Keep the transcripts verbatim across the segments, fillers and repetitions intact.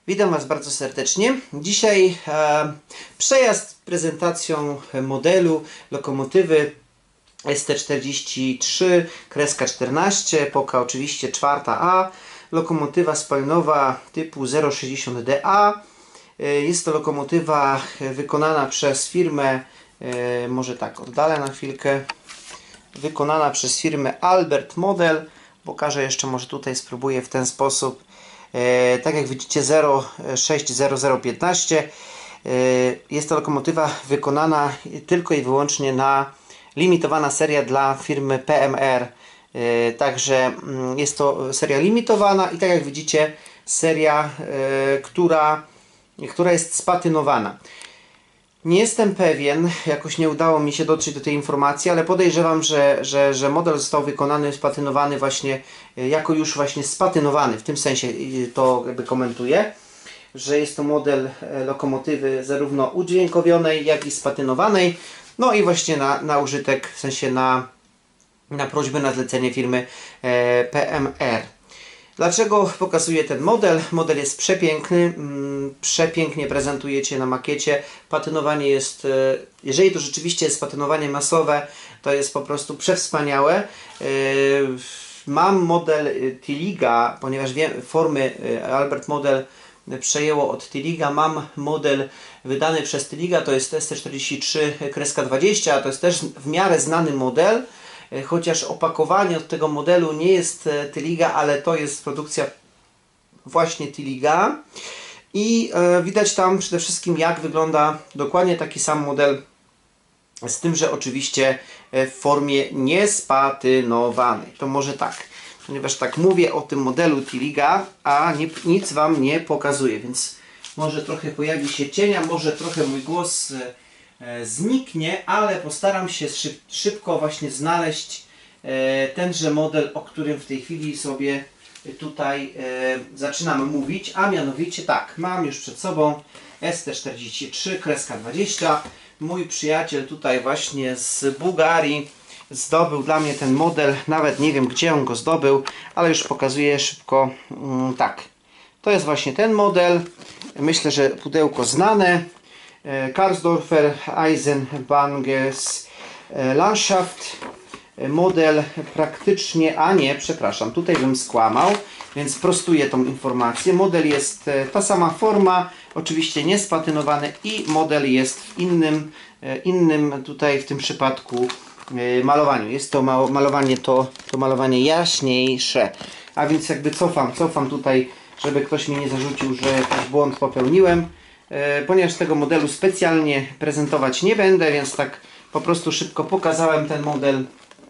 Witam Was bardzo serdecznie. Dzisiaj e, przejazd prezentacją modelu lokomotywy S T czterdzieści trzy czternaście, epoka oczywiście czwarta A, lokomotywa spalinowa typu zero sześćdziesiąt D A. E, jest to lokomotywa wykonana przez firmę, e, może tak oddalę na chwilkę, wykonana przez firmę Albert Model. Pokażę jeszcze, może tutaj spróbuję w ten sposób. E, tak jak widzicie, zero sześć zero zero piętnaście. E, jest to lokomotywa wykonana tylko i wyłącznie na limitowana seria dla firmy P M R. E, także mm, jest to seria limitowana i tak jak widzicie, seria, e, która, która jest spatynowana. Nie jestem pewien, jakoś nie udało mi się dotrzeć do tej informacji, ale podejrzewam, że, że, że model został wykonany, spatynowany właśnie, jako już właśnie spatynowany, w tym sensie to jakby komentuję, że jest to model lokomotywy zarówno udźwiękowionej, jak i spatynowanej, no i właśnie na, na użytek, w sensie na, na prośbę, na zlecenie firmy P M R. Dlaczego pokazuję ten model? Model jest przepiękny, przepięknie prezentujecie na makiecie. Patynowanie jest, jeżeli to rzeczywiście jest patynowanie masowe, to jest po prostu przewspaniałe. Mam model Tiliga, ponieważ wiem, formy Albert Model przejęło od Tiliga. Mam model wydany przez Tiliga, to jest S T czterdzieści trzy dwadzieścia, to jest też w miarę znany model. Chociaż opakowanie od tego modelu nie jest Tiliga, ale to jest produkcja właśnie Tiliga. I e, widać tam przede wszystkim, jak wygląda dokładnie taki sam model, z tym, że oczywiście w formie niespatynowanej. To może tak, ponieważ tak mówię o tym modelu Tiliga, a nie, nic Wam nie pokazuję, więc może trochę pojawi się cienia, może trochę mój głos zniknie, ale postaram się szyb, szybko właśnie znaleźć e, tenże model, o którym w tej chwili sobie tutaj e, zaczynamy mówić, a mianowicie tak, mam już przed sobą S T czterdzieści trzy dwadzieścia. Mój przyjaciel tutaj właśnie z Bułgarii zdobył dla mnie ten model, nawet nie wiem, gdzie on go zdobył, ale już pokazuję szybko. mm, tak, to jest właśnie ten model. Myślę, że pudełko znane. Karsdorfer Eisenbahns Landschaft, model praktycznie, a nie, przepraszam, tutaj bym skłamał, więc prostuję tą informację. Model jest ta sama forma, oczywiście niespatynowany, i model jest w innym, innym tutaj w tym przypadku malowaniu. Jest to malowanie, to, to malowanie jaśniejsze, a więc jakby cofam, cofam tutaj, żeby ktoś mi nie zarzucił, że jakiś błąd popełniłem. Ponieważ tego modelu specjalnie prezentować nie będę, więc tak po prostu szybko pokazałem ten model.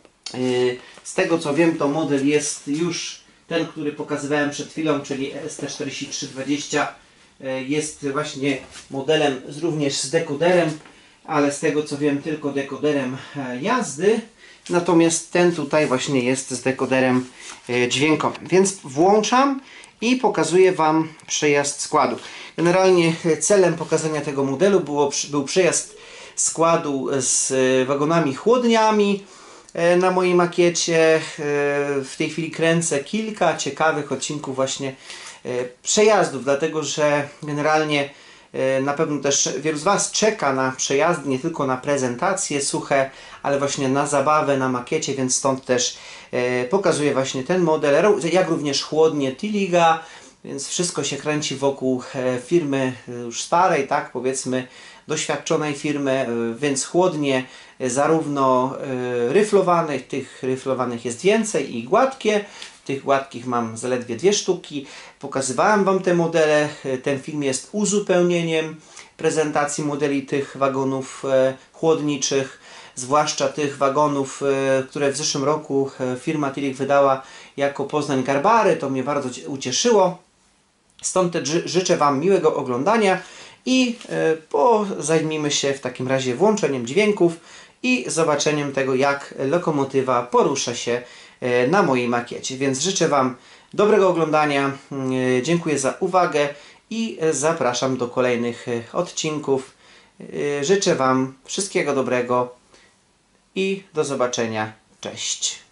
Z tego co wiem, to model jest już ten, który pokazywałem przed chwilą, czyli S T czterdzieści trzy dwadzieścia. Jest właśnie modelem również z dekoderem, ale z tego co wiem, tylko dekoderem jazdy. Natomiast ten tutaj właśnie jest z dekoderem dźwiękowym. Więc włączam i pokazuję Wam przejazd składu. Generalnie celem pokazania tego modelu było, był przejazd składu z wagonami chłodniami na mojej makiecie. W tej chwili kręcę kilka ciekawych odcinków właśnie przejazdów, dlatego że generalnie na pewno też wielu z Was czeka na przejazdy, nie tylko na prezentacje suche, ale właśnie na zabawę na makiecie, więc stąd też pokazuję właśnie ten model, jak również chłodnie Tiliga. Więc wszystko się kręci wokół firmy już starej, tak powiedzmy, doświadczonej firmy, więc chłodnie zarówno ryflowanych, tych ryflowanych jest więcej, i gładkie. Tych gładkich mam zaledwie dwie sztuki. Pokazywałem Wam te modele. Ten film jest uzupełnieniem prezentacji modeli tych wagonów chłodniczych, zwłaszcza tych wagonów, które w zeszłym roku firma Tilig wydała jako Poznań Garbary. To mnie bardzo ucieszyło. Stąd też życzę Wam miłego oglądania i po, zajmijmy się w takim razie włączeniem dźwięków i zobaczeniem tego, jak lokomotywa porusza się na mojej makiecie. Więc życzę Wam dobrego oglądania, dziękuję za uwagę i zapraszam do kolejnych odcinków. Życzę Wam wszystkiego dobrego i do zobaczenia. Cześć!